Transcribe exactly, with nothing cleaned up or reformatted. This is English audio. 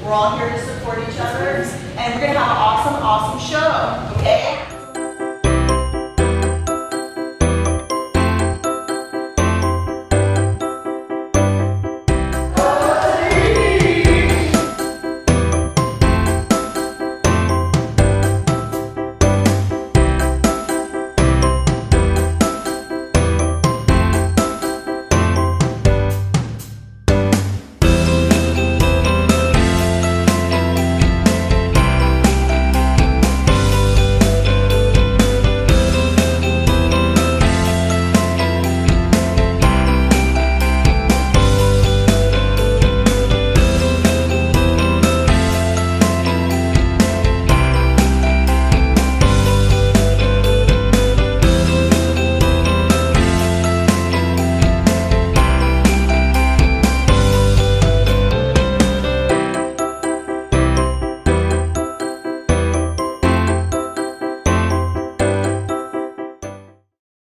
We're all here to support each other, and we're going to have an awesome, awesome show, okay?